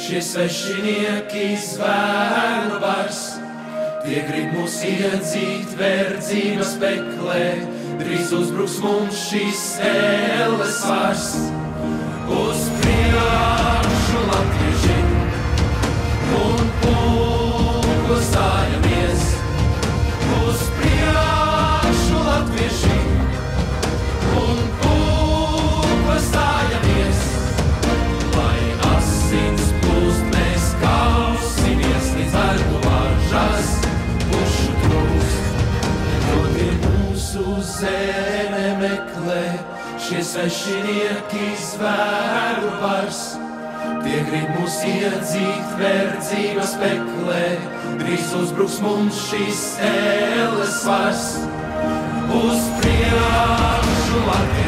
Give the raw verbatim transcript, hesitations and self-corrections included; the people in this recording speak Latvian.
šie svešinieki zvēru vairs. Tie grib mūs iedzīt verdzības peklē, drīz uzbruks mums šīs ēles vairs. Uz priekšu latvieši un pulko stājamies. Uz priekšu latvieši un pulko stājamies. Lai asins plūst, mēs kausimies līdz vergu varžas pušu trūst. Jo tie mūsu zeme meklē, šie svešinieki zvēru vairs. Tie grib mūs iedzīt verdzības peklē, drīz uzbruks mums šīs ēles vairs. Uz priekšu latvieši